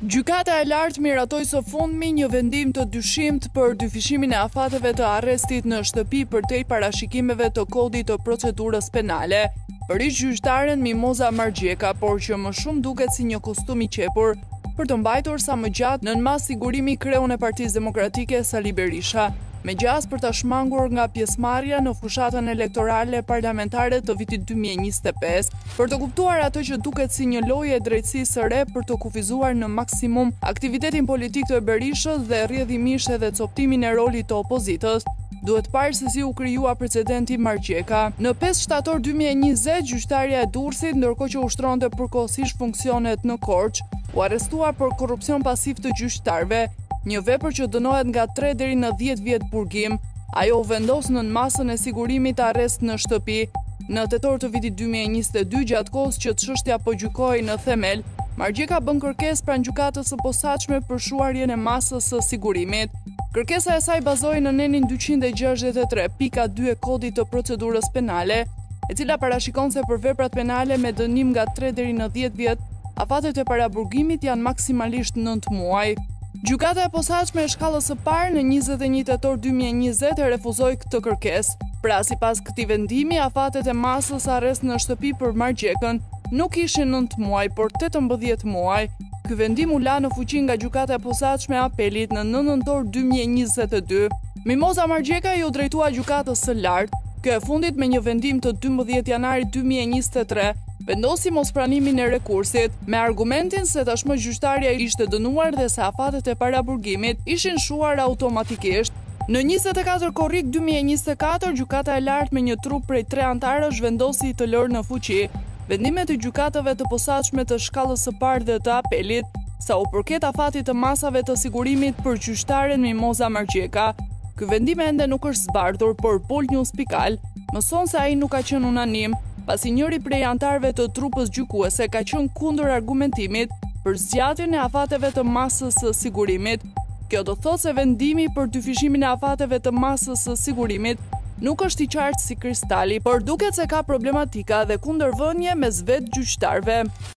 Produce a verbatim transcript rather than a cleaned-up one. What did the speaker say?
Gjykata e lartë miratoi së fundmi një vendim të dyshimt për dyfishimin e afateve të arrestit në shtëpi përtej parashikimeve të kodit të procedurës penale për ish-gjyqtaren Mimoza Margjeka, por që më shumë duket si një kostum i qepur për të mbajtur sa më gjatë nën mas sigurimi kreun e Partisë Demokratike Sali Berisha, me gjas për të shmangur nga pjesëmarrja në fushatën elektorale parlamentare të vitit dy mijë e njëzet e pesë, për të kuptuar atë që duket si një lojë e drejtësisë së re për të kufizuar në maksimum aktivitetin politik të Berishës dhe rrjedhimisht edhe coptimin e rolit të opozitës. Duhet parë se si u krijua precedenti Margjeka. Në pesë shtator dy mijë e njëzet, gjyqtarja e Durrësit, ndërkohë që ushtronte përkohësisht funksionet në Korçë, u arrestua për korrupsion pasiv të gjyqtarëve, një vepër që dënohet nga tre deri në dhjetë vjet burgim. Ajo u vendos nën masën e sigurimit arrest në shtëpi. Në tetor të vitit dy mijë e njëzet e dy, gjatë kohës që çështja po gjykohej në themel, Margjeka bën kërkesë pranë gjykatës së posaçme për shuarjen e masës së sigurimit. Kërkesa e saj bazohej në nenin dyqind e gjashtëdhjetë e tre pika dy e kodit të procedurës penale, e cila parashikon se për veprat penale me dënim nga tre deri në dhjetë vjet, afatet e paraburgimit janë maksimalisht nëntë muaj. Gjykata e posaçme e shkallës së parë në njëzet e një tetor dy mijë e njëzet e refuzoi këtë kërkesë. Pra, sipas këtij vendimi, afatet e masës arrest në shtëpi për Margjekën nuk ishin nëntë muaj, por tetëmbëdhjetë muaj. Ky vendim u la në fuqi nga gjykata e posaçme e apelit në nëntë nëntor dy mijë e njëzet e dy. Mimoza Margjeka ju drejtua gjykatës së lartë. Kjo e fundit me një vendim të dymbëdhjetë janarit dy mijë e njëzet e tre vendosi mospranimin e rekursit, me argumentin se tashmë gjyqtarja ishte dënuar dhe se afatet e paraburgimit ishin shuar automatikisht. Në njëzet e katër korrik dy mijë e njëzet e katër, gjykata e lartë me një trup prej tre antarësh vendosi të lërë në fuqi vendimet e gjykatave të posaçme të shkallës së parë dhe të apelit, sa u përket afatit të masave të sigurimit për gjyqtaren Mimoza Margjeka. Ky vendim ende nuk është zbardhur, por Pol News pikal mëson se ai nuk ka qenë unanim, pasi njëri prej antarëve të trupës gjykuese ka qenë kundër argumentimit për zgjatjen e afateve të masës së sigurimit. Kjo do thotë se vendimi për dyfishimin e afateve të masës së sigurimit nuk është i qartë si kristali, por duket se ka problematika dhe kundërvënie mes vetë gjyqtarëve.